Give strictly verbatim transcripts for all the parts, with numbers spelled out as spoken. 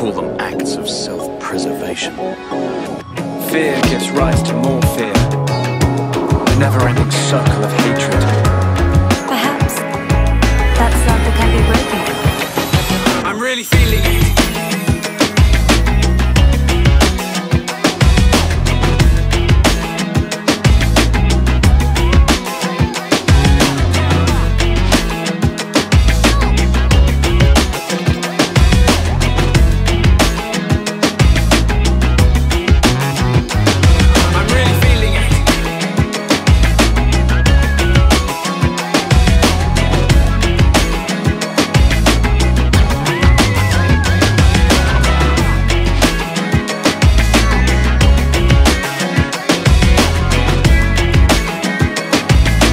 call them acts of self-preservation. Fear gives rise to more fear. A never-ending circle of hatred. Perhaps that's love that can be broken. I'm really feeling it.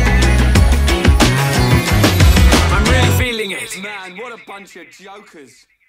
Man, what a bunch of jokers.